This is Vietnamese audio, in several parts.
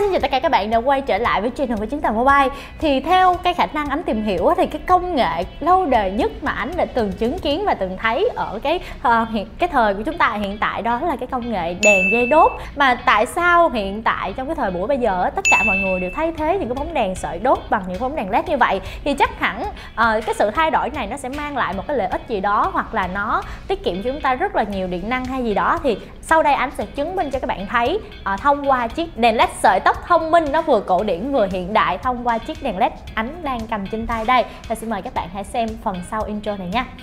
Xin chào tất cả các bạn đã quay trở lại với channel của Chiến Thần Mobile. Thì theo cái khả năng Ánh tìm hiểu thì cái công nghệ lâu đời nhất mà Ánh đã từng chứng kiến và từng thấy ở cái thời của chúng ta hiện tại, đó là cái công nghệ đèn dây đốt. Mà tại sao hiện tại trong cái thời buổi bây giờ tất cả mọi người đều thay thế những cái bóng đèn sợi đốt bằng những bóng đèn led như vậy? Thì chắc hẳn cái sự thay đổi này nó sẽ mang lại một cái lợi ích gì đó, hoặc là nó tiết kiệm cho chúng ta rất là nhiều điện năng hay gì đó. Thì sau đây Ánh sẽ chứng minh cho các bạn thấy thông qua chiếc đèn led sợi tóc thông minh, nó vừa cổ điển vừa hiện đại thông qua chiếc đèn led Ánh đang cầm trên tay đây. Và xin mời các bạn hãy xem phần sau intro này nha.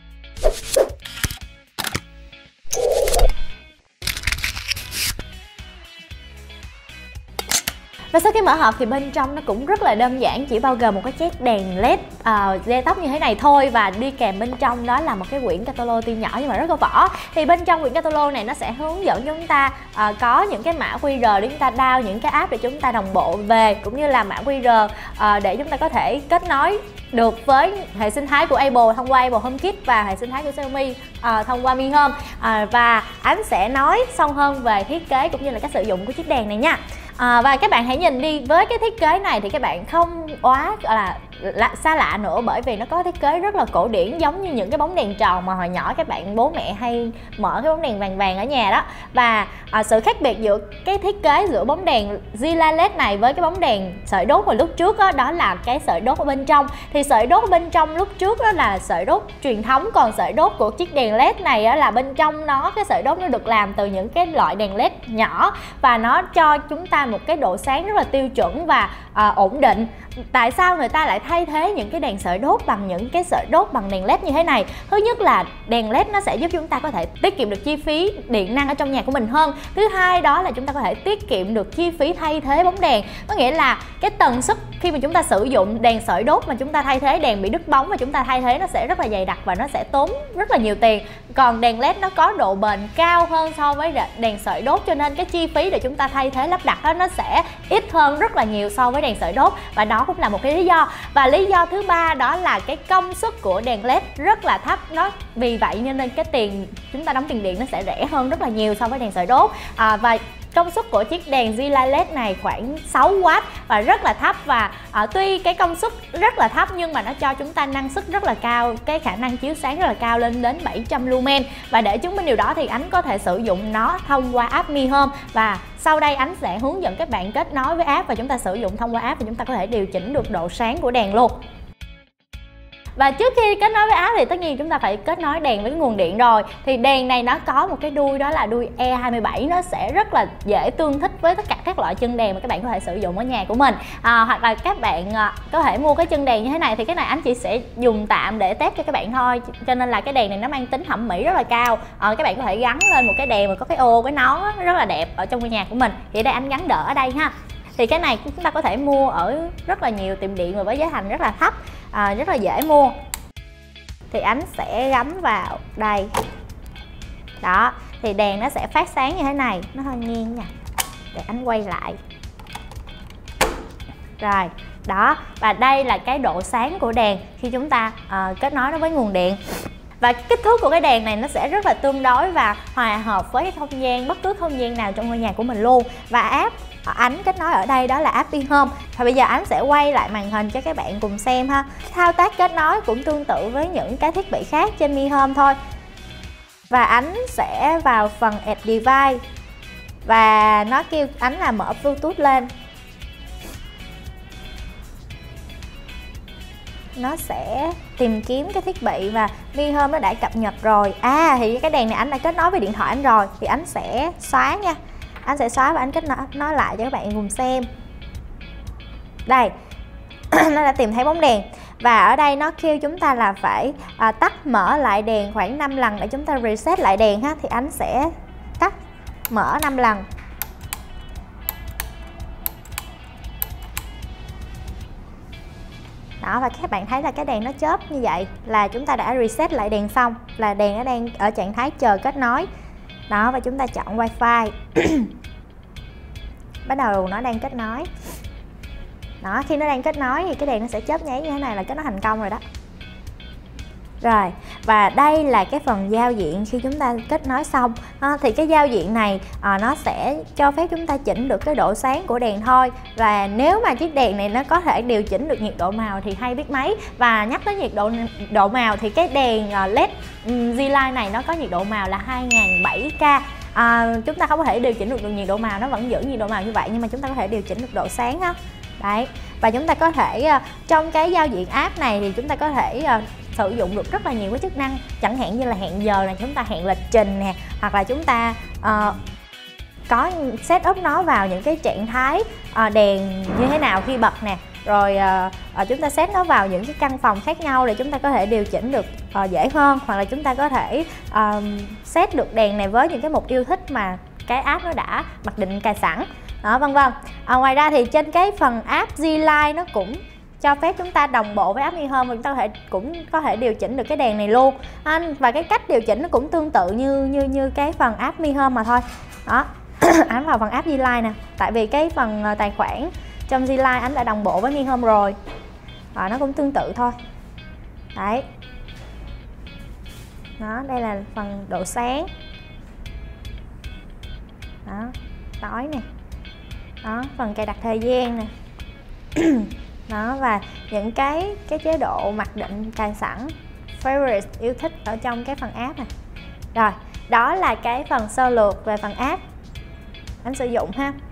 Và sau khi mở hộp thì bên trong nó cũng rất là đơn giản, chỉ bao gồm một cái chiếc đèn led dây tóc như thế này thôi, và đi kèm bên trong đó là một cái quyển catalog tuy nhỏ nhưng mà rất có vỏ. Thì bên trong quyển catalog này nó sẽ hướng dẫn chúng ta có những cái mã QR để chúng ta download những cái app để chúng ta đồng bộ về, cũng như là mã QR để chúng ta có thể kết nối được với hệ sinh thái của Apple thông qua Apple HomeKit và hệ sinh thái của Xiaomi thông qua Mi Home. Và Ánh sẽ nói sâu hơn về thiết kế cũng như là cách sử dụng của chiếc đèn này nha. Và các bạn hãy nhìn đi, với cái thiết kế này thì các bạn không quá gọi là xa lạ nữa, bởi vì nó có thiết kế rất là cổ điển, giống như những cái bóng đèn tròn mà hồi nhỏ các bạn bố mẹ hay mở cái bóng đèn vàng vàng ở nhà đó. Và sự khác biệt giữa cái thiết kế giữa bóng đèn Zilla LED này với cái bóng đèn sợi đốt hồi lúc trước đó là cái sợi đốt ở bên trong. Thì sợi đốt ở bên trong lúc trước đó là sợi đốt truyền thống, còn sợi đốt của chiếc đèn LED này đó là bên trong nó, cái sợi đốt nó được làm từ những cái loại đèn LED nhỏ, và nó cho chúng ta một cái độ sáng rất là tiêu chuẩn và ổn định. Tại sao người ta lại thay thế những cái đèn sợi đốt bằng những cái sợi đốt bằng đèn led như thế này? Thứ nhất là đèn led nó sẽ giúp chúng ta có thể tiết kiệm được chi phí điện năng ở trong nhà của mình hơn. Thứ hai đó là chúng ta có thể tiết kiệm được chi phí thay thế bóng đèn. Có nghĩa là cái tần suất khi mà chúng ta sử dụng đèn sợi đốt mà chúng ta thay thế đèn bị đứt bóng và chúng ta thay thế nó sẽ rất là dày đặc và nó sẽ tốn rất là nhiều tiền. Còn đèn led nó có độ bền cao hơn so với đèn sợi đốt, cho nên cái chi phí để chúng ta thay thế lắp đặt đó nó sẽ ít hơn rất là nhiều so với đèn sợi đốt, và đó cũng là một cái lý do. Và lý do thứ ba đó là cái công suất của đèn led rất là thấp, vì vậy nên cái tiền chúng ta đóng tiền điện nó sẽ rẻ hơn rất là nhiều so với đèn sợi đốt. Và công suất của chiếc đèn Zilla LED này khoảng 6W và rất là thấp. Và tuy cái công suất rất là thấp nhưng mà nó cho chúng ta năng suất rất là cao, cái khả năng chiếu sáng rất là cao, lên đến 700 lumen. Và để chứng minh điều đó thì Ánh có thể sử dụng nó thông qua app Mi Home, và sau đây Ánh sẽ hướng dẫn các bạn kết nối với app và chúng ta sử dụng thông qua app, và chúng ta có thể điều chỉnh được độ sáng của đèn luôn. Và trước khi kết nối với app thì tất nhiên chúng ta phải kết nối đèn với cái nguồn điện rồi. Thì đèn này nó có một cái đuôi, đó là đuôi E27, nó sẽ rất là dễ tương thích với tất cả các loại chân đèn mà các bạn có thể sử dụng ở nhà của mình. Hoặc là các bạn có thể mua cái chân đèn như thế này, thì cái này Ánh chỉ sẽ dùng tạm để test cho các bạn thôi, cho nên là cái đèn này nó mang tính thẩm mỹ rất là cao. Các bạn có thể gắn lên một cái đèn mà có cái ô, cái nón rất là đẹp ở trong ngôi nhà của mình. Thì ở đây Ánh gắn đỡ ở đây ha. Thì cái này chúng ta có thể mua ở rất là nhiều tiệm điện và với giá thành rất là thấp, rất là dễ mua. Thì Ánh sẽ gắm vào đây. Đó, thì đèn nó sẽ phát sáng như thế này, nó hơi nghiêng nha, để Ánh quay lại. Rồi, đó, và đây là cái độ sáng của đèn khi chúng ta kết nối nó với nguồn điện. Và kích thước của cái đèn này nó sẽ rất là tương đối và hòa hợp với cái không gian, bất cứ không gian nào trong ngôi nhà của mình luôn. Và app Ánh kết nối ở đây đó là app Mi Home. Và bây giờ Ánh sẽ quay lại màn hình cho các bạn cùng xem ha. Thao tác kết nối cũng tương tự với những cái thiết bị khác trên Mi Home thôi. Và Ánh sẽ vào phần Add Device, và nó kêu Ánh là mở Bluetooth lên. Nó sẽ tìm kiếm cái thiết bị và Mi Home nó đã cập nhật rồi. Thì cái đèn này Ánh đã kết nối với điện thoại Ánh rồi, thì Ánh sẽ xóa nha. Anh sẽ xóa và Ánh kết nối lại cho các bạn cùng xem. Đây, nó đã tìm thấy bóng đèn. Và ở đây nó kêu chúng ta là phải tắt mở lại đèn khoảng 5 lần để chúng ta reset lại đèn ha. Thì Ánh sẽ tắt mở 5 lần. Đó, và các bạn thấy là cái đèn nó chớp như vậy là chúng ta đã reset lại đèn xong, là đèn nó đang ở trạng thái chờ kết nối. Đó, và chúng ta chọn Wi-Fi. Bắt đầu nó đang kết nối. Đó, khi nó đang kết nối thì cái đèn nó sẽ chớp nháy như thế này là kết nối thành công rồi đó. Rồi, và đây là cái phần giao diện khi chúng ta kết nối xong. Thì cái giao diện này nó sẽ cho phép chúng ta chỉnh được cái độ sáng của đèn thôi. Và nếu mà chiếc đèn này nó có thể điều chỉnh được nhiệt độ màu thì hay biết mấy. Và nhắc tới nhiệt độ màu thì cái đèn LED Z-Line này nó có nhiệt độ màu là 2007K. Chúng ta không có thể điều chỉnh được nhiệt độ màu, nó vẫn giữ nhiệt độ màu như vậy, nhưng mà chúng ta có thể điều chỉnh được độ sáng á. Đấy, và chúng ta có thể trong cái giao diện app này thì chúng ta có thể sử dụng được rất là nhiều cái chức năng, chẳng hạn như là hẹn giờ này, chúng ta hẹn lịch trình nè, hoặc là chúng ta có set up nó vào những cái trạng thái đèn như thế nào khi bật nè, rồi chúng ta set nó vào những cái căn phòng khác nhau để chúng ta có thể điều chỉnh được dễ hơn, hoặc là chúng ta có thể set được đèn này với những cái mục yêu thích mà cái app nó đã mặc định cài sẵn đó, vân vân. Ngoài ra thì trên cái phần app Z-Line nó cũng cho phép chúng ta đồng bộ với app Mi Home, và chúng ta cũng có thể điều chỉnh được cái đèn này luôn. Và cái cách điều chỉnh nó cũng tương tự như cái phần app Mi Home mà thôi. Đó, Ánh vào phần app Z-Line nè, tại vì cái phần tài khoản trong Z-Line Ánh đã đồng bộ với Mi Home rồi. Nó cũng tương tự thôi. Đấy. Đó, đây là phần độ sáng. Đó, tối nè. Đó, phần cài đặt thời gian nè. Đó, và những cái chế độ mặc định cài sẵn, favorite, yêu thích ở trong cái phần app này. Rồi, đó là cái phần sơ lược về phần app Ánh sử dụng ha.